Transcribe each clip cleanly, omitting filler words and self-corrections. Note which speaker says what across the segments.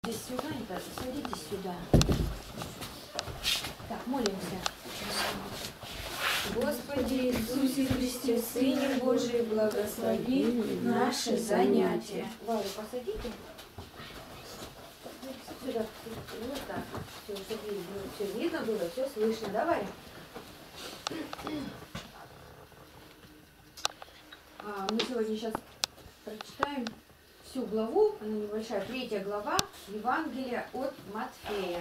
Speaker 1: здесь сюда, садитесь сюда. Так, молимся. Господи Иисусе Христе, Сыне Божий, благослови наши занятия. Варю, посадите. Сюда, вот так. Все, чтобы все видно было, все слышно. Давай. Мы сегодня сейчас прочитаем всю главу, она небольшая, 3 глава Евангелия от Матфея.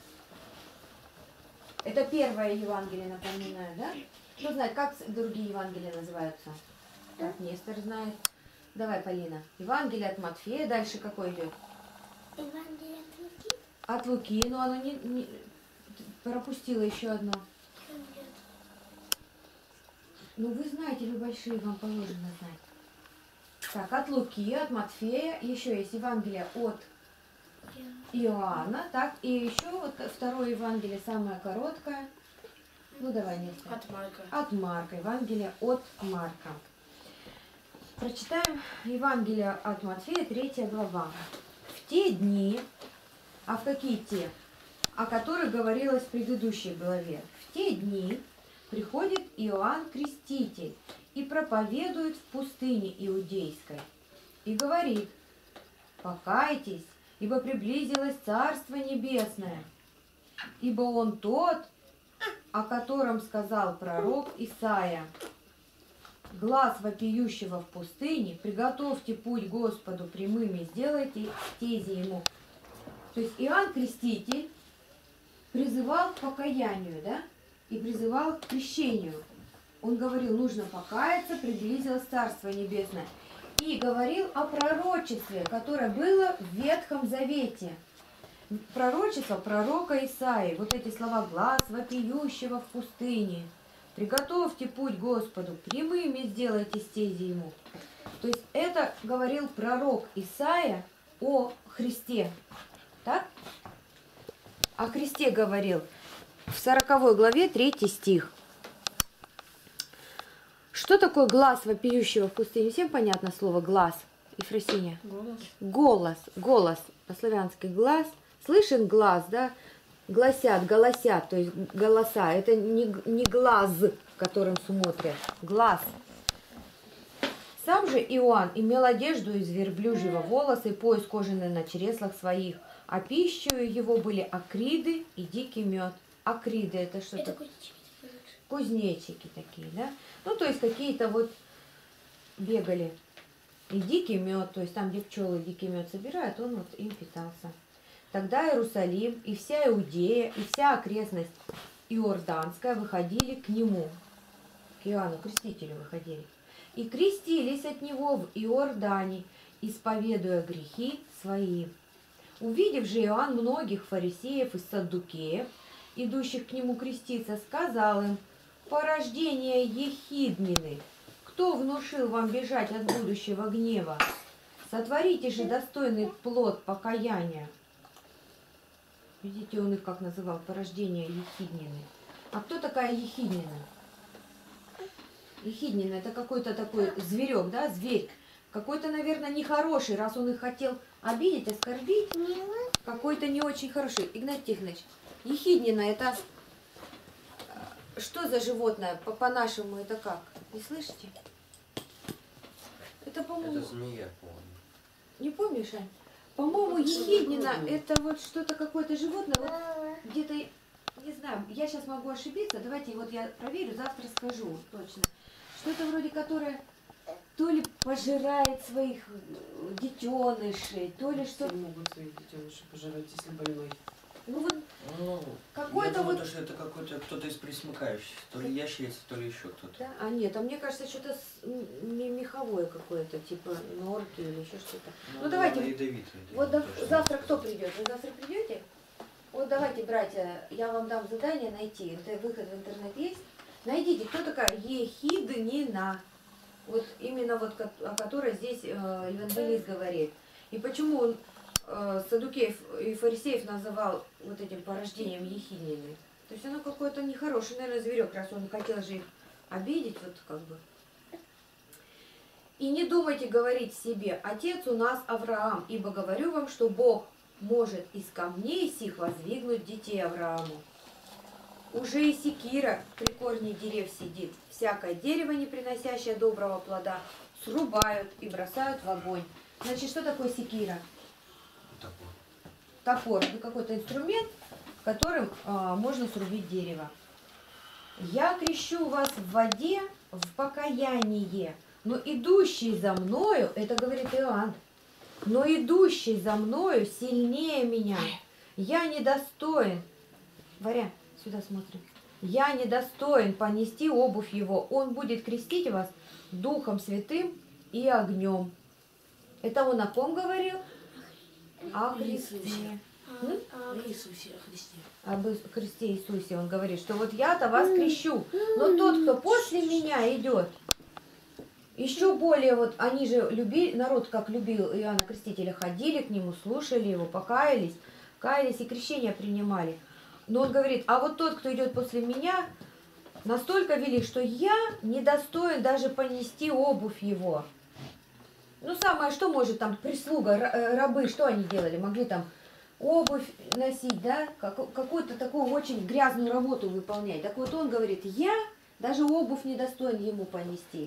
Speaker 1: Это первое Евангелие, напоминаю, да? Кто знает, как другие Евангелия называются? Так, Нестор знает. Давай, Полина. Евангелие от Матфея, дальше какой идет?
Speaker 2: Евангелие от Луки.
Speaker 1: От Луки, но оно не пропустило еще одно. Ну, вы знаете, вы большие, вам положено знать. Так, от Луки, от Матфея, еще есть Евангелие от Иоанна, так, и еще вот второе Евангелие, самое короткое. Ну, давай, Нестор.
Speaker 2: От Марка.
Speaker 1: От Марка, Евангелие от Марка. Прочитаем Евангелие от Матфея, 3 глава. В те дни, а в какие те? О которых говорилось в предыдущей главе. В те дни приходит Иоанн Креститель и проповедует в пустыне Иудейской. И говорит: покайтесь, ибо приблизилось Царство Небесное. Ибо он тот, о котором сказал пророк Исаия: глас вопиющего в пустыне, приготовьте путь Господу прямыми, сделайте стези ему. То есть Иоанн Креститель призывал к покаянию, да? И призывал к крещению. Он говорил, нужно покаяться, приблизилось Царство Небесное. И говорил о пророчестве, которое было в Ветхом Завете. Пророчество пророка Исаии. Вот эти слова: глас вопиющего в пустыне. Приготовьте путь Господу, прямыми сделайте стези ему. То есть это говорил пророк Исаия о Христе. Так? О Христе говорил в 40 главе 3 стих. Что такое глас вопиющего в пустыне? Всем понятно слово глас? Ефросиния?
Speaker 2: Голос.
Speaker 1: Голос. По-славянски глаз. Слышен глаз, да? Гласят, голосят, то есть голоса. Это не глаз, которым смотрят. Глаз. Сам же Иоанн имел одежду из верблюжьего волоса и пояс кожаный на чреслах своих, а пищей его были акриды и дикий мед. Акриды — это что-то?
Speaker 2: Это
Speaker 1: Кузнечики такие, да? Ну, то есть какие-то вот бегали. И дикий мед, то есть там, где пчелы дикий мед собирают, он вот им питался. Тогда Иерусалим и вся Иудея, и вся окрестность Иорданская выходили к нему. К Иоанну Крестителю выходили. И крестились от него в Иордане, исповедуя грехи свои. Увидев же Иоанн многих фарисеев и саддукеев, идущих к нему креститься, сказал им: порождение ехиднины, кто внушил вам бежать от будущего гнева? Сотворите же достойный плод покаяния. Видите, он их как называл: порождение ехиднины. А кто такая ехиднина? Ехиднина — это какой-то такой зверек, да, зверь. Какой-то, наверное, нехороший, раз он их хотел обидеть, оскорбить. Какой-то не очень хороший. Игнат Тихонович, ехиднина — это что за животное? По-нашему это как? Не слышите? Это, по-моему...
Speaker 3: Это змея, по-моему.
Speaker 1: Не помнишь, Ань? По-моему, ехиднина — это вот что-то, какое-то животное, вот где-то, не знаю, я сейчас могу ошибиться, давайте вот я проверю, завтра скажу точно. Что-то вроде которое то ли пожирает своих детенышей, то ли что...
Speaker 4: Все могут своих детенышей пожирать, если больной.
Speaker 1: Ну вот
Speaker 3: Ну,
Speaker 1: какой-то
Speaker 3: я думаю,
Speaker 1: вот...
Speaker 3: что это какой-то кто-то из присмыкающихся. То ли ящерица, то ли еще кто-то.
Speaker 1: Да? А нет, а мне кажется, что-то меховое какое-то, типа норки или еще что-то. Ну давайте,
Speaker 3: Ядовитый,
Speaker 1: вот
Speaker 3: точно.
Speaker 1: завтра кто придет? Вы завтра придете? Вот давайте, братья, я вам дам задание найти. Это выход в интернет есть. Найдите, кто такая ехиднина. Вот именно вот о которой здесь евангелист говорит. И почему он саддукеев и фарисеев называл вот этим порождением ехиднины. То есть оно какое-то нехорошее, наверное, зверек, раз он хотел же их обидеть, вот как бы. И не думайте говорить себе: отец у нас Авраам, ибо говорю вам, что Бог может из камней сих воздвигнуть детей Аврааму. Уже и секира при корне дерев сидит, всякое дерево, не приносящее доброго плода, срубают и бросают в огонь. Значит, что такое секира?
Speaker 3: Топор.
Speaker 1: Топор. Это какой-то инструмент, которым можно срубить дерево. Я крещу вас в воде в покаяние, но идущий за мною, это говорит Иоанн, но идущий за мною сильнее меня. Я недостоин. Варя, сюда смотри. Я недостоин понести обувь его. Он будет крестить вас Духом Святым и огнем. Это он о ком говорил? О Христе.
Speaker 2: А,
Speaker 5: Иисусе Христе.
Speaker 1: Об Христе Иисусе он говорит, что вот я-то вас крещу, но тот, кто после меня идет, еще более, вот они же любили, народ как любил Иоанна Крестителя, ходили к нему, слушали его, покаялись, каялись и крещение принимали. Но он говорит, а вот тот, кто идет после меня, настолько велик, что я недостоин даже понести обувь его. Ну, самое, что может там прислуга, рабы, что они делали? Могли там обувь носить, да, какую-то такую очень грязную работу выполнять. Так вот он говорит, я даже обувь не достоин ему понести.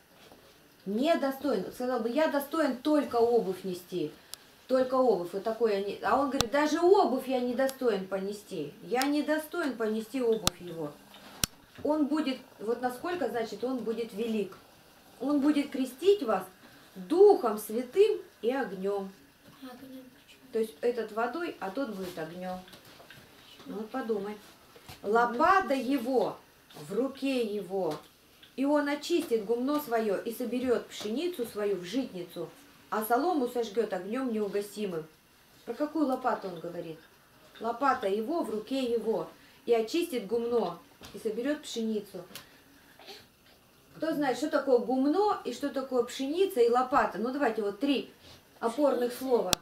Speaker 1: Не достоин. Сказал бы, я достоин только обувь нести. Только обувь. Вот такой они. А он говорит, даже обувь я не достоин понести. Я не достоин понести обувь его. Он будет, вот насколько, значит, он будет велик. Он будет крестить вас Духом Святым и огнем.
Speaker 2: огнем.
Speaker 1: То есть этот водой, а тот будет огнем. Ну, вот подумай. Лопата его в руке его, и он очистит гумно свое и соберет пшеницу свою в житницу, а солому сожгет огнем неугасимым. Про какую лопату он говорит? Лопата его в руке его, и очистит гумно, и соберет пшеницу. Кто знает, что такое гумно, и что такое пшеница и лопата? Ну, давайте вот 3 опорных слова.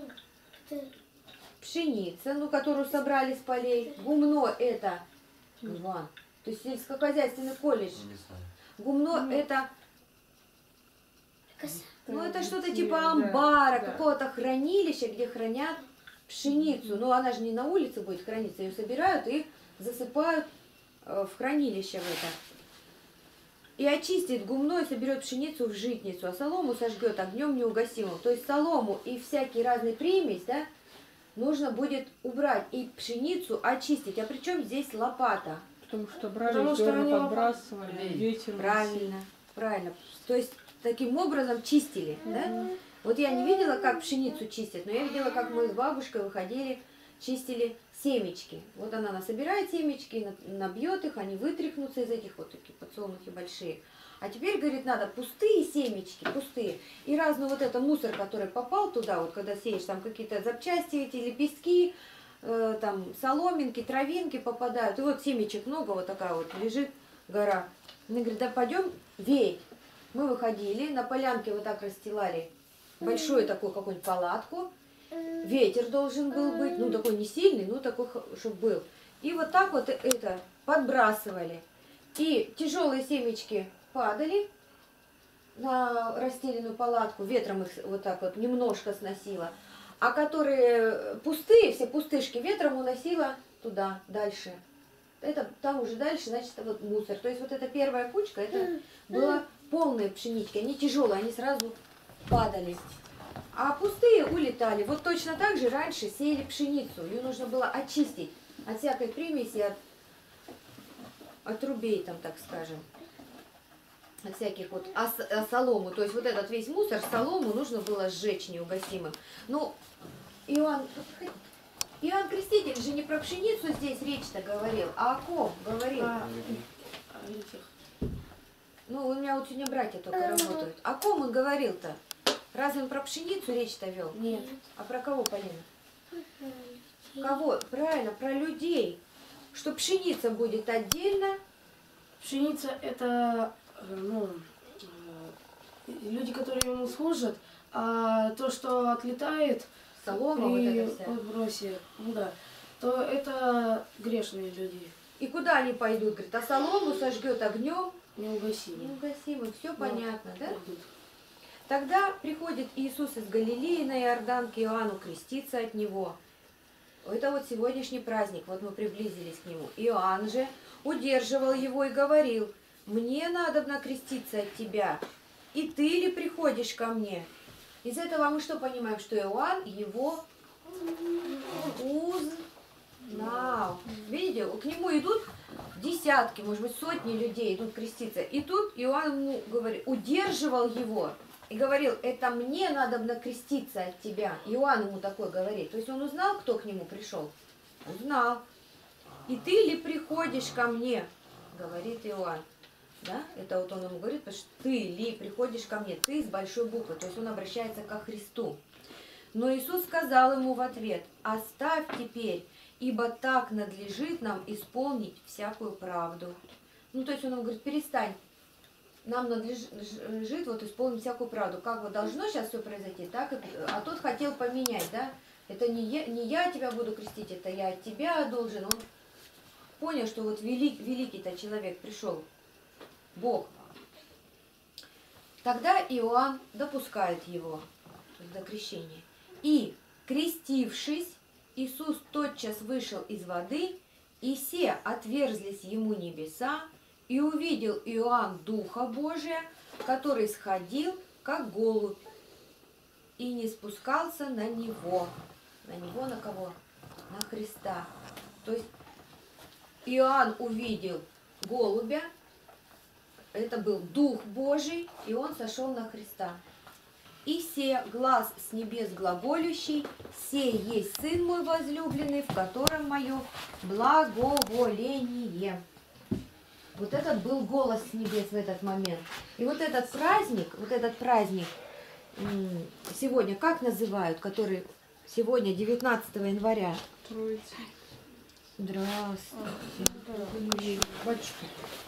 Speaker 1: Пшеница, ну, которую собрали с полей. Гумно это, Иван, то есть сельскохозяйственный колледж.
Speaker 3: Не знаю.
Speaker 1: Гумно это,
Speaker 2: Коса.
Speaker 1: ну, это что-то типа амбара,
Speaker 4: да.
Speaker 1: какого-то хранилища, где хранят пшеницу. Но она же не на улице будет храниться, ее собирают и засыпают в хранилище в это. И очистит гумно и соберет пшеницу в житницу, а солому сожгет огнем неугасимым. То есть солому и всякие разные примесь, да, нужно будет убрать и пшеницу очистить. А причем здесь лопата?
Speaker 6: Потому что брали
Speaker 5: Потому что
Speaker 6: зерна,
Speaker 5: они
Speaker 6: подбрасывали, ветер.
Speaker 1: Правильно, правильно. То есть таким образом чистили, да? Вот я не видела, как пшеницу чистят, но я видела, как мы с бабушкой выходили, чистили семечки. Вот она насобирает семечки, набьет их, они вытряхнутся из этих вот таких подсолнухи большие. А теперь, говорит, надо пустые семечки, пустые. И разный вот это мусор, который попал туда, вот когда сеешь, там какие-то запчасти, эти лепестки, там соломинки, травинки попадают. И вот семечек много, вот такая вот лежит гора. Она говорит, да пойдем веять. Мы выходили, на полянке вот так расстилали большую такую какую-нибудь палатку. Ветер должен был быть, ну такой не сильный, ну такой, чтобы был. И вот так вот это подбрасывали. И тяжелые семечки падали на расстеленную палатку, ветром их вот так вот немножко сносило. А которые пустые, все пустышки ветром уносило туда, дальше. Это там уже дальше, значит, вот мусор. То есть вот эта первая кучка, это была полные пшенички, они тяжелые, они сразу падали. А пустые улетали. Вот точно так же раньше сеяли пшеницу. Ее нужно было очистить от всякой примеси, от рубей, там, так скажем. От всяких вот, солому. То есть вот этот весь мусор, солому нужно было сжечь неугасимым. Ну, Иоанн Креститель же не про пшеницу здесь речь-то говорил, а о ком говорил? Ну, у меня вот сегодня братья только работают. О ком он говорил-то? Разве он про пшеницу речь-то вел?
Speaker 5: Нет.
Speaker 1: А про кого, Полина? Кого? Правильно, про людей. Что пшеница будет отдельно.
Speaker 5: Пшеница это люди, которые ему служат, а то, что отлетает
Speaker 1: Солома, вот
Speaker 5: при
Speaker 1: это вся.
Speaker 5: подбросе, ну да, то это грешные люди,
Speaker 1: И куда они пойдут? Говорит, а солому сожгет огнем
Speaker 5: неугасимые.
Speaker 1: неугасимым. Все понятно, да?
Speaker 5: Пойдут.
Speaker 1: Тогда приходит Иисус из Галилеи на Иордан к Иоанну креститься от него. Это вот сегодняшний праздник, вот мы приблизились к нему. Иоанн же удерживал его и говорил: «Мне надобно креститься от тебя, и ты ли приходишь ко мне?» Из этого мы что понимаем? Что Иоанн его узнал. Видите, к нему идут десятки, может быть, сотни людей идут креститься. И тут Иоанн ему говорит, удерживал его и говорил: это мне надобно креститься от тебя. Иоанн ему такое говорит. То есть он узнал, кто к нему пришел? Узнал. И ты ли приходишь ко мне? Говорит Иоанн. Да? Это вот он ему говорит, потому что ты ли приходишь ко мне? Ты с большой буквы. То есть он обращается ко Христу. Но Иисус сказал ему в ответ: оставь теперь, ибо так надлежит нам исполнить всякую правду. Ну, то есть он ему говорит: перестань, нам надлежит вот исполнить всякую правду. Как вот должно сейчас все произойти, так и... А тот хотел поменять, да? Это не я тебя буду крестить, это я от тебя должен. Он понял, что вот великий-то человек пришел, Бог. Тогда Иоанн допускает его до крещения. И, крестившись, Иисус тотчас вышел из воды, и се отверзлись ему небеса, и увидел Иоанн Духа Божия, который сходил, как голубь, и не спускался на него. На него, на кого? На Христа. То есть Иоанн увидел голубя, это был Дух Божий, и он сошел на Христа. И се глас с небес глаголющий: сей есть Сын мой возлюбленный, в котором мое благоволение. Вот этот был голос с небес в этот момент. И вот этот праздник сегодня как называют, который сегодня 19 января?
Speaker 6: Троица.
Speaker 1: Здравствуйте.
Speaker 6: Батюшка.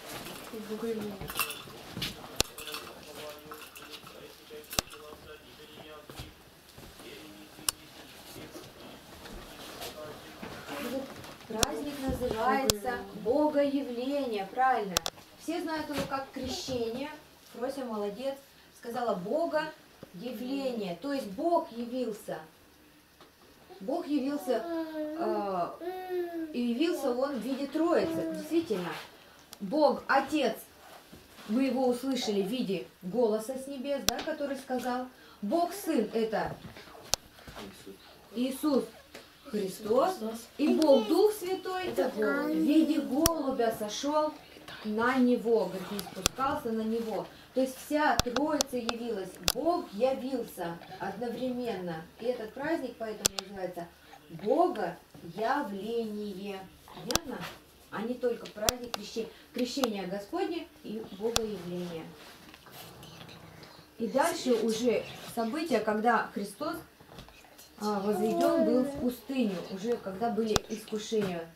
Speaker 1: Праздник называется Богоявление, правильно. Все знают его как крещение. Фрося молодец, сказала Богоявление. То есть Бог явился. Бог явился, и явился он в виде Троицы. Действительно, Бог Отец, мы его услышали в виде голоса с небес, да, который сказал. Бог Сын — это Иисус Христос, и Бог Дух Святой в виде голубя сошел на него, говорит, не спускался на него. То есть вся Троица явилась, Бог явился одновременно. И этот праздник поэтому называется Богоявление. Понятно? А не только праздник крещения Господне и Богоявления. И дальше уже события, когда Христос возведен был в пустыню, уже когда были искушения.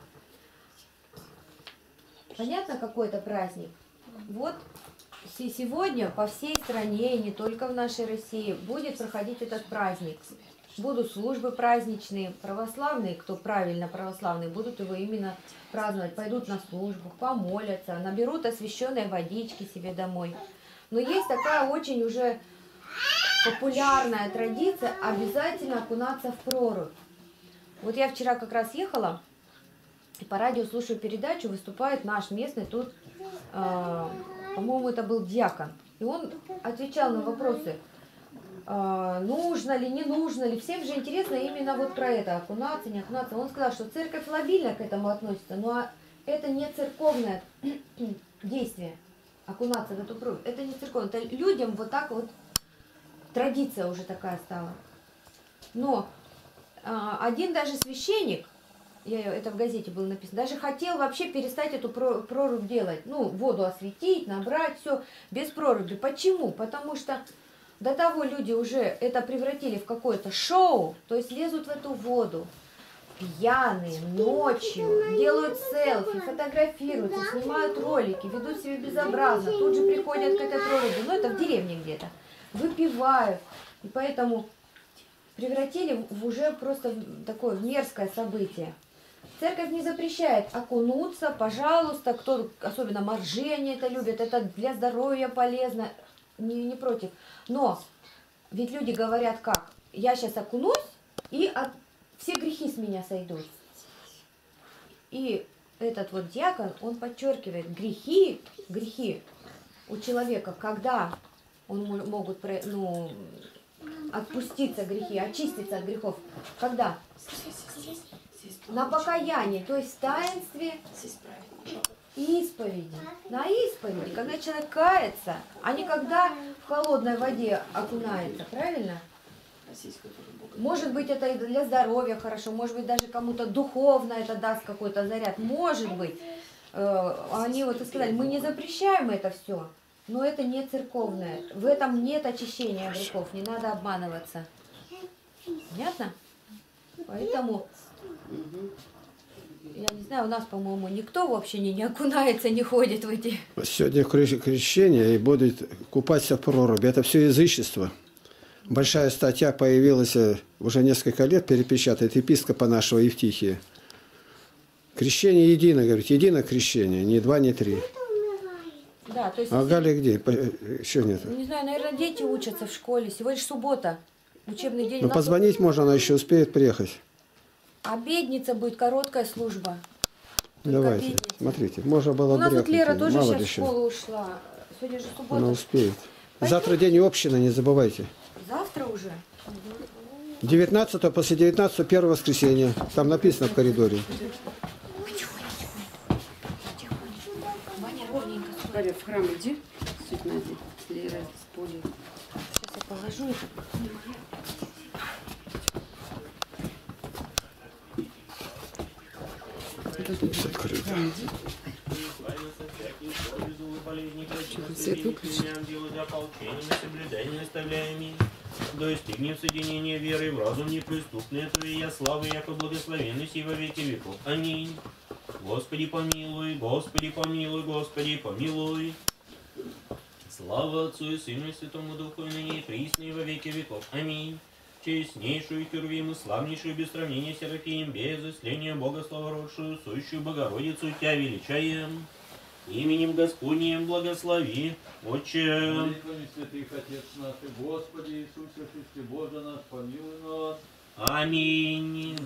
Speaker 1: Понятно, какой это праздник? Вот сегодня по всей стране, и не только в нашей России, будет проходить этот праздник. Будут службы праздничные, православные, кто правильно православные, будут его именно праздновать, пойдут на службу, помолятся, наберут освященной водички себе домой. Но есть такая очень уже популярная традиция обязательно окунаться в прорубь. Вот я вчера как раз ехала, и по радио слушаю передачу, выступает наш местный тут, по-моему, это был диакон. И он отвечал на вопросы, нужно ли, не нужно ли. Всем же интересно именно вот про это, окунаться, не окунаться. Он сказал, что церковь лобильно к этому относится, но это не церковное действие, окунаться в эту прорубь. Это не церковное, это людям вот так вот, традиция уже такая стала. Но один даже священник, это в газете было написано, даже хотел вообще перестать эту прорубь делать. Ну, воду осветить, набрать, все без проруби. Почему? Потому что до того люди уже это превратили в какое-то шоу, то есть лезут в эту воду пьяные, ночью, делают селфи, фотографируются, снимают ролики, ведут себя безобразно, тут же приходят к этой проруби, ну это в деревне где-то, выпивают, и поэтому превратили в уже просто такое мерзкое событие. Церковь не запрещает окунуться, пожалуйста, кто, особенно моржи, они это любят, это для здоровья полезно, не против. Но Ведь люди говорят как? Я сейчас окунусь, и все грехи с меня сойдут. И этот вот диакон, он подчеркивает, грехи у человека, когда могут отпуститься грехи, очиститься от грехов. Когда? На покаянии, то есть в таинстве исповеди. На исповеди, когда человек кается, а не когда в холодной воде окунается, правильно? Может быть, это и для здоровья хорошо, может быть, даже кому-то духовно это даст какой-то заряд. Может быть, они вот и сказали, мы не запрещаем это все, но это не церковное. В этом нет очищения грехов, не надо обманываться. Понятно? Поэтому, я не знаю, у нас, по-моему, никто вообще не окунается, не ходит в эти...
Speaker 7: Сегодня крещение и будет купаться в проруби. Это все язычество. Большая статья появилась уже несколько лет, перепечатает епископа нашего Евтихия. Крещение едино, говорит, едино крещение, ни два, ни три.
Speaker 1: Да, то есть...
Speaker 7: А Галя где? Еще нет.
Speaker 1: Не знаю, наверное, дети учатся в школе. Сегодня же суббота, учебный день.
Speaker 7: Ну, позвонить можно, она еще успеет приехать.
Speaker 1: Обедница будет, короткая служба. Только
Speaker 7: Давайте,
Speaker 1: обедница.
Speaker 7: смотрите, можно было
Speaker 1: У нас вот
Speaker 7: брякнуть,
Speaker 1: Лера тоже
Speaker 7: мало
Speaker 1: сейчас
Speaker 7: ли
Speaker 1: в
Speaker 7: что.
Speaker 1: школу ушла. Сегодня же суббота.
Speaker 7: Она успеет.
Speaker 1: Пойдем.
Speaker 7: Завтра день общины, не забывайте.
Speaker 1: Завтра уже?
Speaker 7: 19 после 19 первое воскресенье. Там написано в коридоре.
Speaker 1: Ваня, ровненько.
Speaker 4: Галя, в храм иди, чуть найди, с Лерой, с Полей.
Speaker 1: Сейчас я положу это.
Speaker 7: Открыто.
Speaker 4: Свет выключи.
Speaker 8: Достигнем соединения веры в разум неприступный, Твоя славы, яко благословенность и во веки веков. Аминь. Господи помилуй, Господи помилуй, Господи помилуй. Слава Отцу и Сыну и Святому Духу, и ныне и присно и во веки веков. Аминь. Честнейшую Херувиму, славнейшую без сравнения Серафим, без исления Бога славородшую, сущую Богородицу, Тя величаем. Именем Господним благослови, Отче.
Speaker 9: Молитвами святых Отец наш, Господи Иисусе Христе, Боже наш, помилуй нас.
Speaker 8: Аминь.